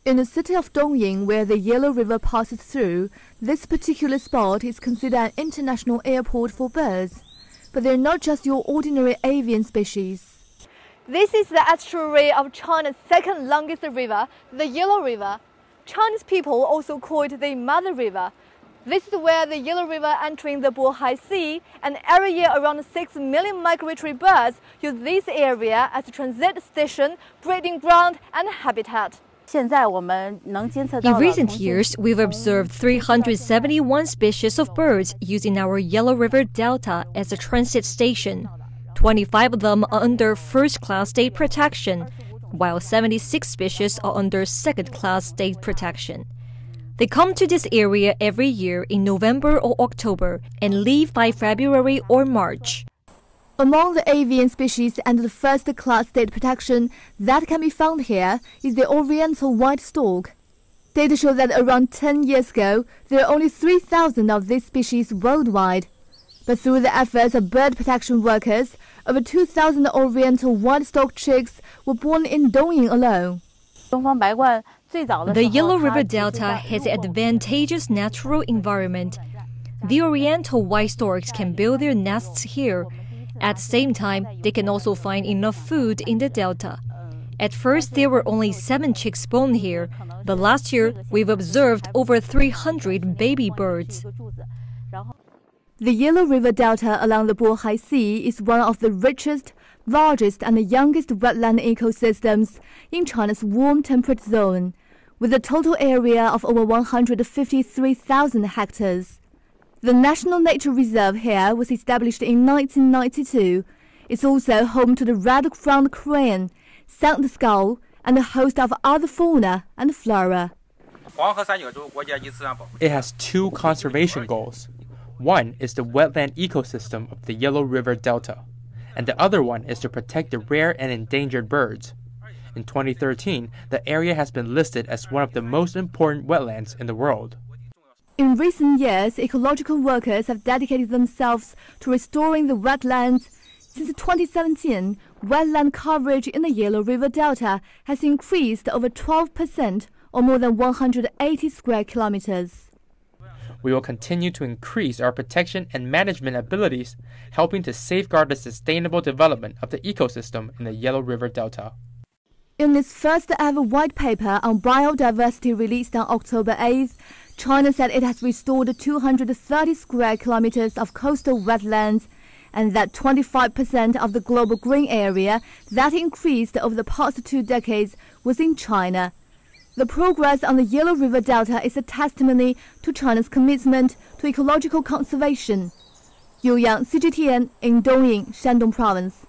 In the city of Dongying, where the Yellow River passes through, this particular spot is considered an international airport for birds. But they're not just your ordinary avian species. This is the estuary of China's second longest river, the Yellow River. Chinese people also call it the Mother River. This is where the Yellow River entering the Bohai Sea, and every year around 6 million migratory birds use this area as a transit station, breeding ground and habitat. In recent years, we've observed 371 species of birds using our Yellow River Delta as a transit station. 25 of them are under first-class state protection, while 76 species are under second-class state protection. They come to this area every year in November or October and leave by February or March. Among the avian species under the first-class state protection that can be found here is the Oriental white stork. Data show that around 10 years ago, there are only 3,000 of this species worldwide. But through the efforts of bird protection workers, over 2,000 Oriental white stork chicks were born in Dongying alone. The Yellow River Delta has an advantageous natural environment. The Oriental white storks can build their nests here. At the same time, they can also find enough food in the delta. At first, there were only 7 chicks born here, but last year, we've observed over 300 baby birds. The Yellow River Delta along the Bohai Sea is one of the richest, largest and youngest wetland ecosystems in China's warm temperate zone, with a total area of over 153,000 hectares. The National Nature Reserve here was established in 1992. It's also home to the red-crowned crane, sand skull, and a host of other fauna and flora. It has 2 conservation goals. One is the wetland ecosystem of the Yellow River Delta, and the other one is to protect the rare and endangered birds. In 2013, the area has been listed as one of the most important wetlands in the world. In recent years, ecological workers have dedicated themselves to restoring the wetlands. Since 2017, wetland coverage in the Yellow River Delta has increased over 12%, or more than 180 square kilometers. We will continue to increase our protection and management abilities, helping to safeguard the sustainable development of the ecosystem in the Yellow River Delta. In its first ever white paper on biodiversity released on October 8th, China said it has restored 230 square kilometers of coastal wetlands, and that 25% of the global green area that increased over the past 2 decades was in China. The progress on the Yellow River Delta is a testimony to China's commitment to ecological conservation. Yu Yang, CGTN, in Dongying, Shandong Province.